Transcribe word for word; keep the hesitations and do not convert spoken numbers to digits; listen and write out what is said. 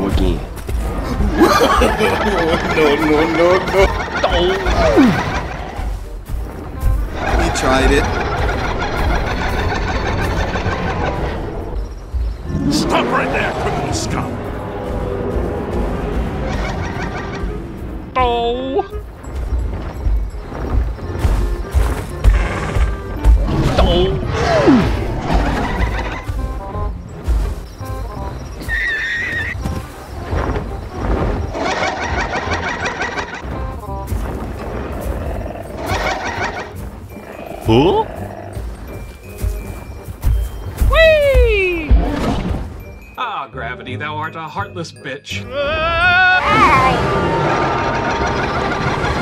go again. No, no, no, no. Oh. He tried it. Stop right there, criminal scum! Oh. Oh. Huh? Whee! Ah, Gravity, thou art a heartless bitch. Ah!